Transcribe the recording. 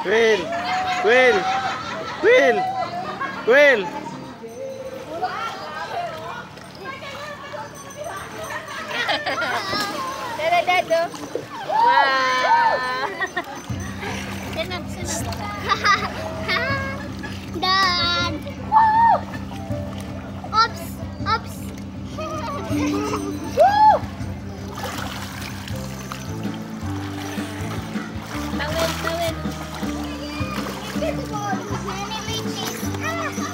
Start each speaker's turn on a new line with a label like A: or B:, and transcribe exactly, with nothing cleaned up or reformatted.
A: Will! Will! Will! Will!
B: Dada, dado. Wow! Sinap, sinap.
C: Dad. Woo! Oops, oops. Woo!
B: Tawid, tawid.
C: Beautiful. Many witches. Ah!